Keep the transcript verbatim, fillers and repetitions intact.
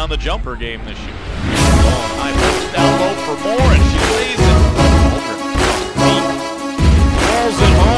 on the jumper game this year. Oh, high post down low for more, and she lays it. Aldridge falls it home.